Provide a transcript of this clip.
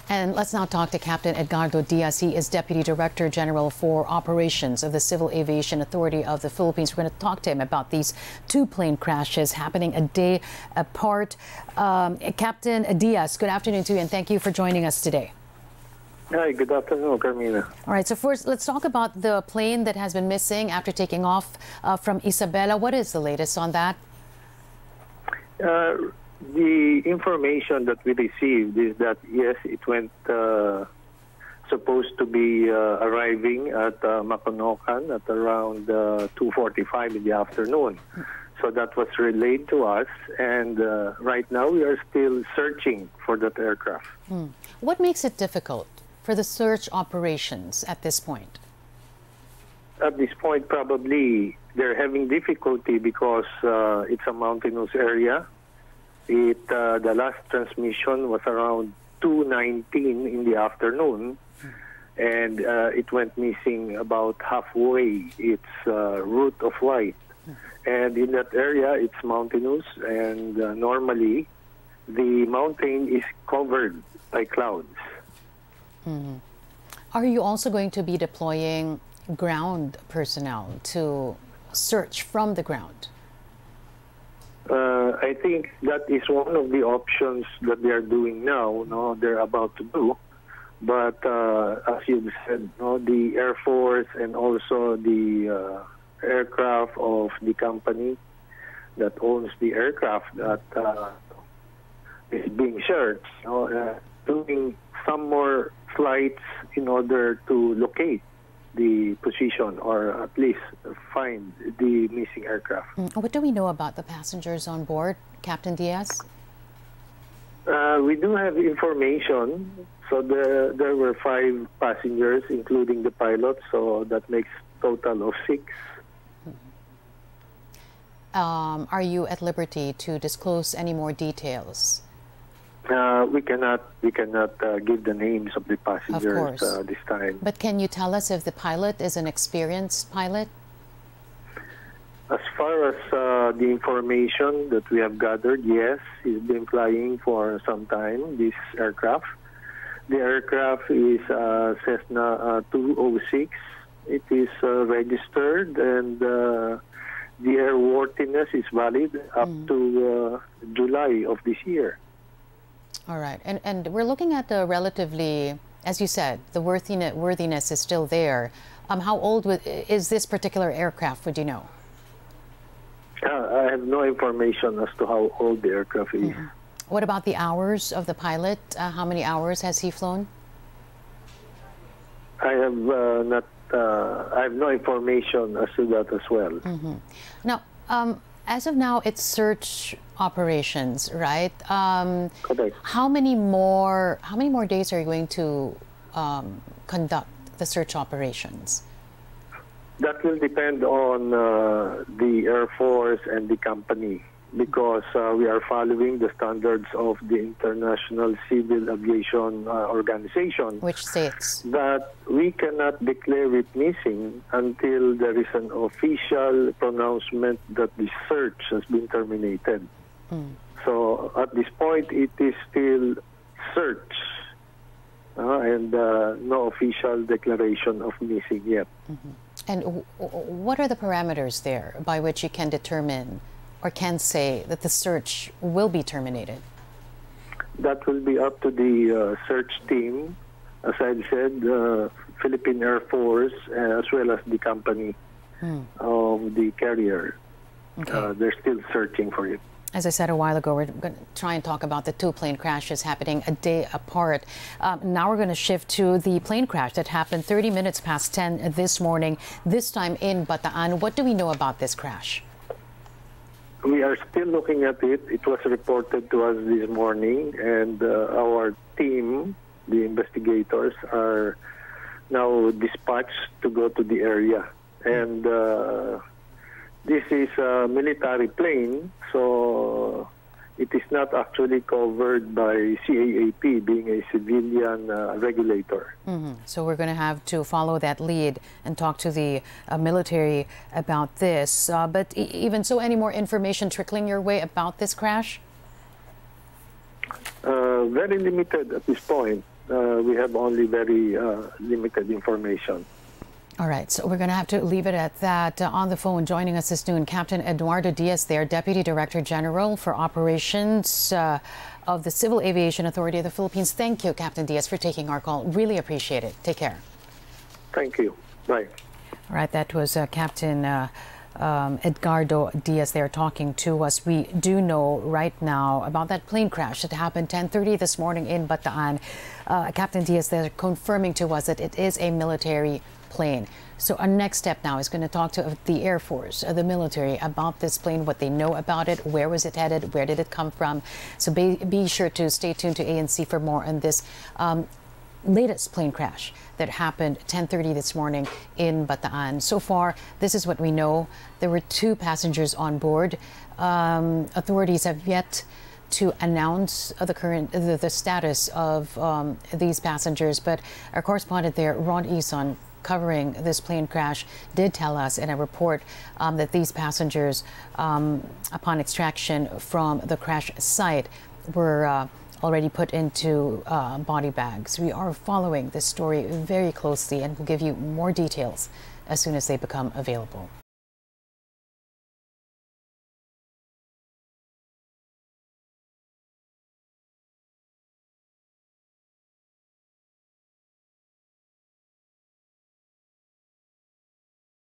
And let's now talk to Captain Edgardo Diaz. He is Deputy Director General for Operations of the Civil Aviation Authority of the Philippines. We're going to talk to him about these two plane crashes happening a day apart. Captain Diaz, good afternoon to you, and thank you for joining us today. Hi, good afternoon, Carmina. All right, so first, let's talk about the plane that has been missing after taking off from Isabela. What is the latest on that? The information that we received is that, yes, it went supposed to be arriving at Maconocan at around 2:45 in the afternoon. So that was relayed to us, and right now we are still searching for that aircraft. What makes it difficult for the search operations at this point? At this point, probably they're having difficulty because it's a mountainous area. The last transmission was around 2:19 in the afternoon, and it went missing about halfway its route of flight. And in that area, it's mountainous, and normally the mountain is covered by clouds. Are you also going to be deploying ground personnel to search from the ground? I think that is one of the options that they are doing now. No, they're about to do. But as you said, no, the Air Force and also the aircraft of the company that owns the aircraft that is being searched, doing some more flights in order to locate the position or at least find the missing aircraft. What do we know about the passengers on board, Captain Diaz? We do have information. So there were 5 passengers, including the pilot, so that makes total of 6. Are you at liberty to disclose any more details? We cannot give the names of the passengers this time. But can you tell us if the pilot is an experienced pilot? As far as the information that we have gathered, yes, he's been flying for some time, this aircraft. The aircraft is Cessna 206. It is registered, and the airworthiness is valid up to July of this year. All right, and we're looking at the relatively, as you said, the worthiness is still there. How old is this particular aircraft, would you know? I have no information as to how old the aircraft is. What about the hours of the pilot? How many hours has he flown? I have I have no information as to that as well. Now, as of now, it's search operations, right? Correct. How many more days are you going to conduct the search operations? That will depend on the Air Force and the company, because we are following the standards of the International Civil Aviation Organization, which states that we cannot declare it missing until there is an official pronouncement that the search has been terminated. So at this point, it is still search, and no official declaration of missing yet. And what are the parameters there by which you can determine or can say that the search will be terminated? That will be up to the search team, as I said, Philippine Air Force, as well as the company of the carrier. They're still searching for it. As I said a while ago, we're going to try and talk about the 2 plane crashes happening a day apart. Now we're going to shift to the plane crash that happened 30 minutes past 10 this morning, this time in Bataan. What do we know about this crash? We are still looking at it. It was reported to us this morning, and our team, the investigators, are now dispatched to go to the area. And this is a military plane, so it is not actually covered by CAAP, being a civilian regulator. So we're going to have to follow that lead and talk to the military about this. But even so, any more information trickling your way about this crash? Very limited at this point. we have only very limited information. All right, so we're going to have to leave it at that. On the phone, joining us this noon, Captain Eduardo Diaz there, Deputy Director General for Operations of the Civil Aviation Authority of the Philippines. Thank you, Captain Diaz, for taking our call. Really appreciate it. Take care. Thank you. Bye. All right, that was Captain Edgardo Diaz there talking to us. We do know right now about that plane crash that happened 10:30 this morning in Bataan. Captain Diaz there confirming to us that it is a military plane. So our next step now is going to talk to the Air Force, the military, about this plane, what they know about it, where was it headed, where did it come from. So be sure to stay tuned to ANC for more on this latest plane crash that happened 10:30 this morning in Bataan. So far, this is what we know. There were 2 passengers on board. Authorities have yet to announce the status of these passengers, but our correspondent there, Ron Ison, covering this plane crash, did tell us in a report that these passengers, upon extraction from the crash site, were already put into body bags. We are following this story very closely and will give you more details as soon as they become available.